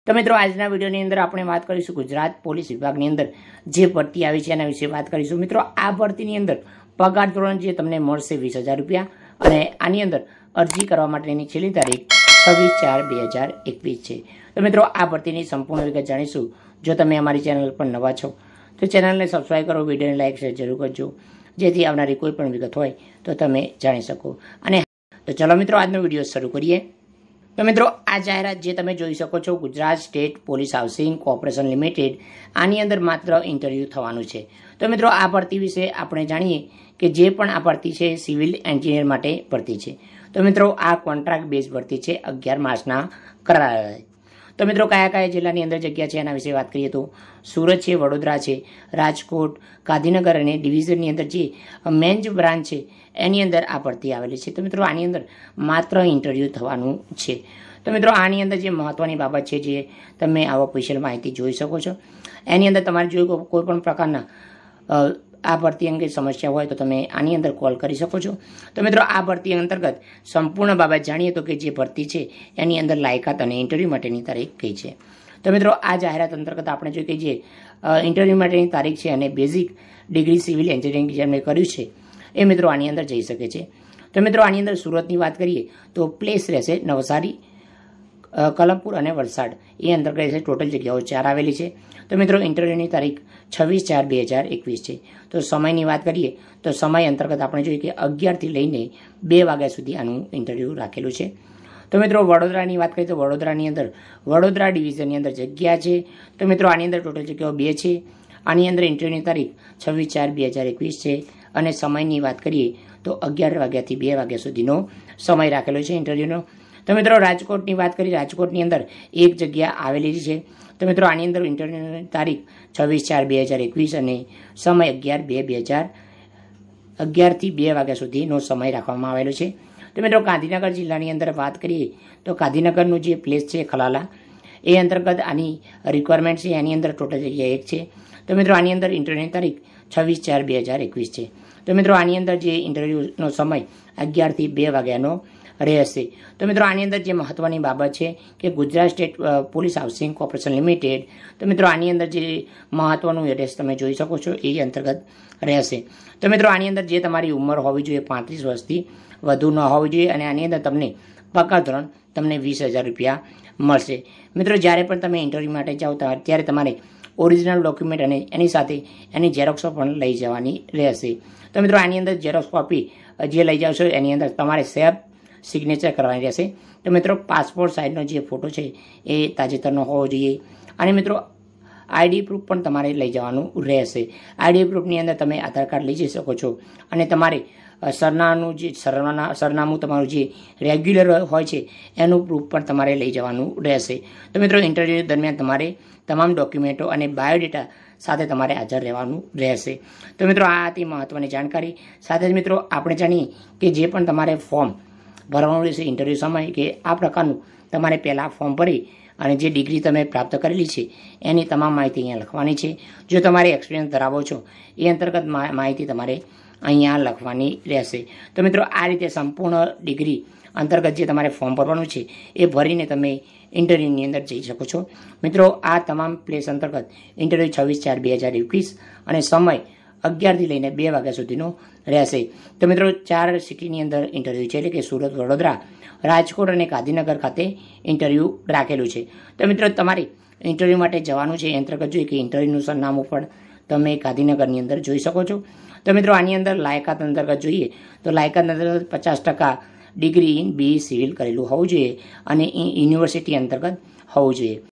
તો મિત્રો આજના વિડીયોની અંદર આપણે વાત કરીશું ગુજરાત પોલીસ વિભાગની અંદર જે ભરતી આવી છે એના વિશે વાત કરીશું। મિત્રો આ ભરતીની અંદર પગાર ધોરણ જે તમને મળશે 20,000 રૂપિયા અને આની અંદર અરજી કરવા માટેની છેલ્લી તારીખ 26/4/2021 છે। તો મિત્રો આ ભરતીની સંપૂર્ણ વિગત જાણીશું। જો તમે અમારી ચેનલ પર નવા છો તો ચેનલને સબસ્ક્રાઈબ કરો, વિડીયોને લાઈક શેર જરૂર કરજો જેથી આવનારી કોઈ પણ વિગત હોય તો તમે જાણી શકો। અને તો ચલો મિત્રો આજનો વિડીયો શરૂ કરીએ। તો મિત્રો આ જાહેરાત જે તમે જોઈ શકો છો Gujarat state police housing corporation limited, આની અંદર માત્ર ઇન્ટરવ્યૂ થવાનું છે। તો મિત્રો આ ભરતી વિશે આપણે જાણીએ કે જે પણ આ ભરતી છે સિવિલ એન્જિનિયર માટે ભરતી છે। તો મિત્રો આ કોન્ટ્રાક્ટ બેઝ ભરતી છે 11 માસના કરાર। તો મિત્રો કયા કયા જિલ્લાની અંદર જગ્યા છે એના વિશે વાત કરીએ તો સુરત છે, વડોદરા છે, રાજકોટ, ગાંધીનગર અને ડિવિઝનની અંદર જે મેન બ્રાન્ચ છે એની અંદર આ ભરતી આવેલી છે। તો મિત્રો આની અંદર માત્ર ઇન્ટરવ્યૂ થવાનું છે। તો મિત્રો આની અંદર જે મહત્વની બાબત છે જે તમે આ ઓફિશિયલ માહિતી જોઈ શકો છો, એની અંદર તમારે જો કોઈ પણ પ્રકારના આ ભરતી અંગે સમસ્યા હોય તો તમે આની અંદર કોલ કરી શકો છો। તો મિત્રો આ ભરતી અંતર્ગત સંપૂર્ણ બાબત જાણીએ તો કે જે ભરતી છે એની અંદર લાયકાત અને ઇન્ટરવ્યૂ માટેની તારીખ કઈ છે। તો મિત્રો આ જાહેરાત અંતર્ગત આપણે જોઈએ કે જે ઇન્ટરવ્યૂ માટેની તારીખ છે અને બેઝિક ડિગ્રી સિવિલ એન્જિનિયરિંગ જેમણે કર્યું છે એ મિત્રો આની અંદર જઈ શકે છે। તો મિત્રો આની અંદર સુરતની વાત કરીએ તો પ્લેસ રહેશે નવસારી, કલમપુર અને વલસાડ, એ અંતર્ગત રહેશે। ટોટલ જગ્યાઓ 4 આવેલી છે। તો મિત્રો ઇન્ટરવ્યૂની તારીખ 26/4/2021 છે। તો સમયની વાત કરીએ તો સમય અંતર્ગત આપણે જોઈએ કે 11 થી લઈને 2 વાગ્યા સુધી આનું ઇન્ટરવ્યૂ રાખેલું છે। તો મિત્રો વડોદરાની વાત કરીએ તો વડોદરાની અંદર વડોદરા ડિવિઝનની અંદર જગ્યા છે। તો મિત્રો આની અંદર ટોટલ જગ્યાઓ 2 છે। આની અંદર ઇન્ટરવ્યૂની તારીખ 26/4/2021 છે અને સમયની વાત કરીએ તો 11 વાગ્યાથી 2 વાગ્યા સુધીનો સમય રાખેલો છે ઇન્ટરવ્યૂનો। તો મિત્રો રાજકોટની વાત કરીએ, રાજકોટની અંદર એક જગ્યા આવેલી છે। તો મિત્રો આની અંદર ઇન્ટરવ્યૂની તારીખ 26/4/2021 અને સમય 11 થી 2 વાગ્યા સુધીનો સમય રાખવામાં આવેલો છે। તો મિત્રો ગાંધીનગર જિલ્લાની અંદર વાત કરીએ તો ગાંધીનગરનું જે પ્લેસ છે ખલાલા, એ અંતર્ગત આની રિક્વાયરમેન્ટ છે એની અંદર ટોટલ જગ્યા 1 છે। તો મિત્રો આની અંદર ઇન્ટરવ્યૂની તારીખ 26/4/2021 છે। તો મિત્રો આની અંદર જે ઇન્ટરવ્યૂનો સમય 11 થી 2 વાગ્યાનો રહેશે। તો મિત્રો આની અંદર જે મહત્વની બાબત છે કે Gujarat state police housing corporation limited, તો મિત્રો આની અંદર જે મહત્વનું એડ્રેસ તમે જોઈ શકો છો એ અંતર્ગત રહેશે। તો મિત્રો આની અંદર જે તમારી ઉંમર હોવી જોઈએ 35 વર્ષથી વધુ ન હોવી જોઈએ અને આની અંદર તમને પગાર ધોરણ તમને 20,000 રૂપિયા મળશે। મિત્રો જ્યારે પણ તમે ઇન્ટરવ્યૂ માટે જાઓ ત્યારે તમારે ઓરિજિનલ ડોક્યુમેન્ટ અને એની સાથે એની ઝેરોક્સો પણ લઈ જવાની રહેશે। તો મિત્રો આની અંદર ઝેરોક્સ કોપી જે લઈ જાવશો એની અંદર તમારે સેફ સિગ્નેચર કરવાની રહેશે। તો મિત્રો પાસપોર્ટ સાઇઝનો જે ફોટો છે એ તાજેતરનો હોવો જોઈએ અને મિત્રો આઈડી પ્રૂફ પણ તમારે લઈ જવાનું રહેશે। આઈડી પ્રૂફની અંદર તમે આધાર કાર્ડ લઈ જઈ શકો છો અને તમારે સરનામું તમારું જે રેગ્યુલર હોય છે એનું પ્રૂફ પણ તમારે લઈ જવાનું રહેશે। તો મિત્રો ઇન્ટરવ્યૂ દરમિયાન તમારે તમામ ડોક્યુમેન્ટો અને બાયોડેટા સાથે તમારે હાજર રહેવાનું રહેશે। તો મિત્રો આ હતી મહત્વની જાણકારી। સાથે જ મિત્રો આપણે જાણીએ કે જે પણ તમારે ફોર્મ ભરવાનું રહેશે ઇન્ટરવ્યૂ સમય કે આ પ્રકારનું તમારે પહેલાં ફોર્મ ભરી અને જે ડિગ્રી તમે પ્રાપ્ત કરેલી છે એની તમામ માહિતી અહીંયા લખવાની છે। જો તમારે એક્સપિરિયન્સ ધરાવો છો એ અંતર્ગત માહિતી તમારે અહીંયા લખવાની રહેશે। તો મિત્રો આ રીતે સંપૂર્ણ ડિગ્રી અંતર્ગત જે તમારે ફોર્મ ભરવાનું છે એ ભરીને તમે ઇન્ટરવ્યૂની અંદર જઈ શકો છો। મિત્રો આ તમામ પ્લેસ અંતર્ગત ઇન્ટરવ્યૂ 26/4/2021 અને સમય 11 થી લઈને 2 વાગ્યા સુધીનો રહેશે। તો મિત્રો 4 સિટીની અંદર ઇન્ટરવ્યૂ છે, એટલે કે સુરત, વડોદરા, રાજકોટ અને ગાંધીનગર ખાતે ઇન્ટરવ્યૂ રાખેલું છે। તો મિત્રો તમારે ઇન્ટરવ્યૂ માટે જવાનું છે એ અંતર્ગત જોઈએ કે ઇન્ટરવ્યૂનું સરનામું પણ તમે ગાંધીનગરની અંદર જોઈ શકો છો। તો મિત્રો આની અંદર લાયકાત અંતર્ગત જોઈએ તો લાયકાત અંતર્ગત 50% ડિગ્રી ઇન BE સિવિલ કરેલું હોવું જોઈએ અને યુનિવર્સિટી અંતર્ગત હોવું જોઈએ।